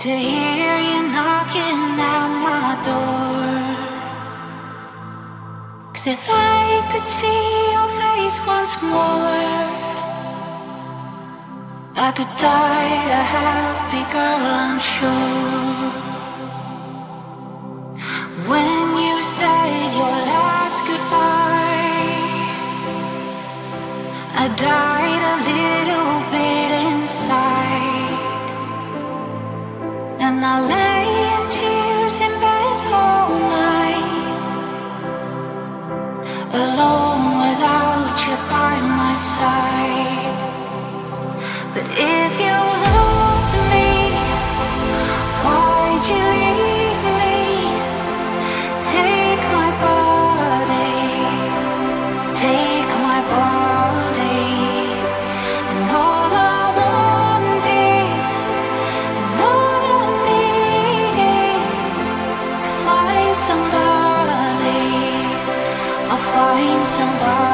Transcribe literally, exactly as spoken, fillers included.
to hear you knocking at my door. 'Cause if I could see your face once more, I could die a happy girl, I'm sure. When you said your last goodbye, I died a little bit inside, and I lay in tears in bed all night, alone without you by my side. But if you loved me, why'd you leave me? Take my body, take my body, and all I want is, and all I need is to find somebody. I'll find somebody.